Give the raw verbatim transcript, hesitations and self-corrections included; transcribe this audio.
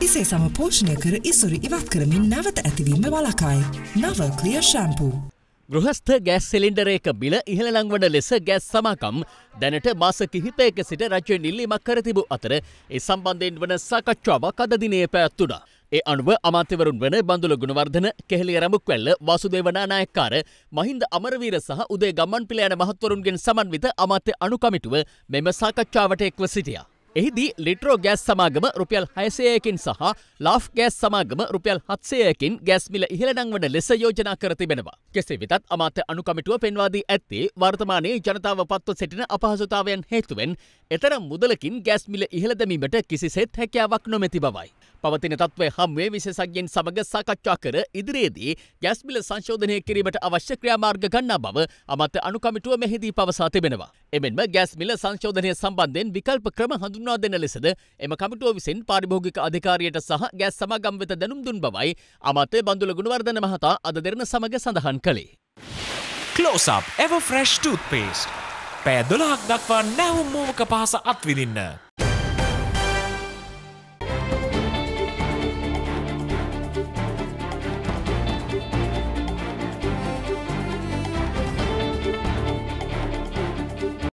ඉසේ සම පෝෂණය කර ඉසුරු ඉවත් කරමින් නැවත ඇතිවීම වළකයි. නව ක්ලියර් ෂැම්පූ. ගෘහස්ථ ගෑස් සිලින්ඩරයක බිල ඉහළ ලංවන ලෙස ගෑස් සමාගම් දැනට මාස කිහිපයක සිට රජයෙන් ඉල්ලීමක් කර තිබූ අතර ඒ සම්බන්ධයෙන් වන සාකච්ඡාවක් අද දිනේ පැවැත්වුණා. ඒ අනුව අමාත්‍යවරුන් වන බන්දුල ගුණවර්ධන, කෙහෙලිය රඹුක්වැල්ල, වාසුදේව නානායක්කාර, මහින්ද අමරවීර සහ උදේ ගම්මන්පිල යන මහත්වරුන්ගෙන් සමන්විත අමාත්‍ය අනුකමිටුව මෙම සාකච්ඡාවට එක්ව සිටියා. එහිදී ලිට්‍රෝ ගෑස් සමාගම රුපියල් හයසයකින් සහ ලාෆ් ගෑස් සමාගම රුපියල් හත්සයකින් ගෑස් මිල ඉහළ නංවන ලෙස යෝජනා කර තිබෙනවා. කෙසේ වෙතත් අමාත්‍ය අනුකමිටුව පෙන්වා දී ඇත්තේ වර්තමානයේ ජනතාව පත්ව සිටින අපහසුතාවයන් හේතුවෙන් එතරම් මුදලකින් ගෑස් මිල ඉහළ දැමීමට කිසිසේත් හැකියාවක් නොමැති බවයි. පවතින තත්ත්වය හමුවේ විශේෂඥයින් සමග සාකච්ඡා කර ඉදිරියේදී ගෑස් මිල සංශෝධනය කිරීමට අවශ්‍ය ක්‍රියාමාර්ග ගන්නා බව අමාත්‍ය අනුකමිටුව මෙහිදී පවසා තිබෙනවා. එමෙන්ම ගෑස් මිල සංශෝධනය සම්බන්ධයෙන් විකල්ප ක්‍රම හඳුන්වා දෙන ලෙසද එම කමිටුව විසින් පාරිභෝගික අධිකාරියට සහ ගෑස් සමාගම් වෙත දැනුම් දුන් බවයි අමාත්‍ය බන්දුල ගුණවර්ධන මහතා අද දෙරණ සමග සඳහන් කළේ. Close Up Ever Fresh Toothpaste. පැය දොළහක් දක්වා නැවුම් මූවක පහස අත්විඳින්න.